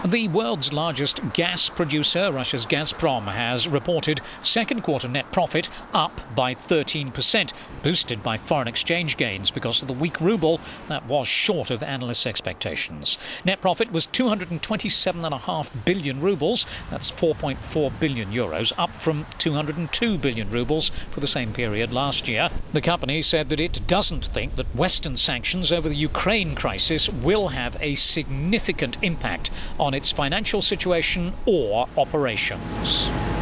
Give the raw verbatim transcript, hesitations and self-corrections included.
The world's largest gas producer, Russia's Gazprom, has reported second quarter net profit up by thirteen percent, boosted by foreign exchange gains because of the weak rouble that was short of analysts' expectations. Net profit was two hundred twenty-seven point five billion rubles, that's four point four billion euros, up from two hundred two billion rubles for the same period last year. The company said that it doesn't think that Western sanctions over the Ukraine crisis will have a significant impact on its financial situation or operations.